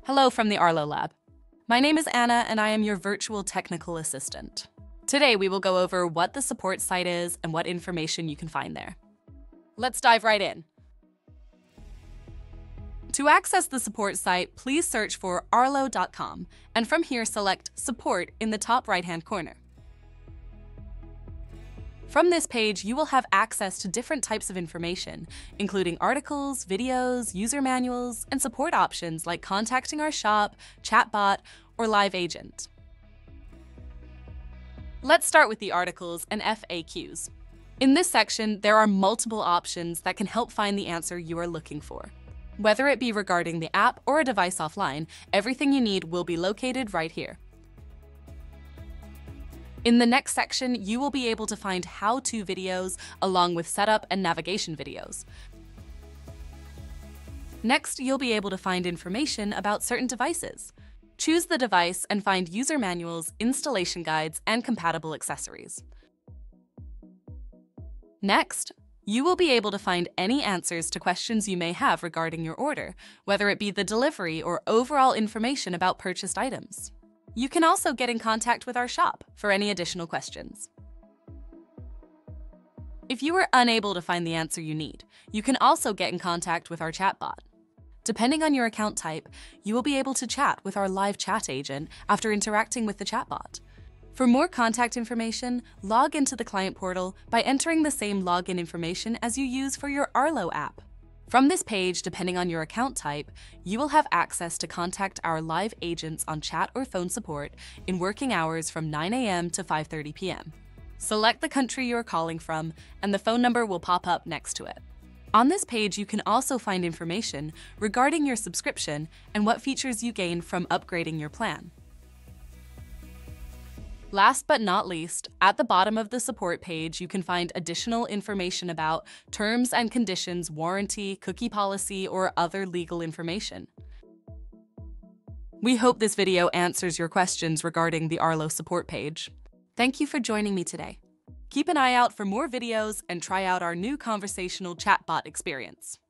Hello from the Arlo Lab. My name is Anna and I am your virtual technical assistant. Today we will go over what the support site is and what information you can find there. Let's dive right in. To access the support site, please search for arlo.com and from here select Support in the top right-hand corner. From this page, you will have access to different types of information, including articles, videos, user manuals, and support options like contacting our shop, chatbot, or live agent. Let's start with the articles and FAQs. In this section, there are multiple options that can help find the answer you are looking for. Whether it be regarding the app or a device offline, everything you need will be located right here. In the next section, you will be able to find how-to videos along with setup and navigation videos. Next, you'll be able to find information about certain devices. Choose the device and find user manuals, installation guides, and compatible accessories. Next, you will be able to find any answers to questions you may have regarding your order, whether it be the delivery or overall information about purchased items. You can also get in contact with our shop for any additional questions. If you are unable to find the answer you need, you can also get in contact with our chatbot. Depending on your account type, you will be able to chat with our live chat agent after interacting with the chatbot. For more contact information, log into the client portal by entering the same login information as you use for your Arlo app. From this page, depending on your account type, you will have access to contact our live agents on chat or phone support in working hours from 9 a.m. to 5:30 p.m. Select the country you are calling from, and the phone number will pop up next to it. On this page, you can also find information regarding your subscription and what features you gain from upgrading your plan. Last but not least, at the bottom of the support page, you can find additional information about terms and conditions, warranty, cookie policy, or other legal information. We hope this video answers your questions regarding the Arlo support page. Thank you for joining me today. Keep an eye out for more videos and try out our new conversational chatbot experience.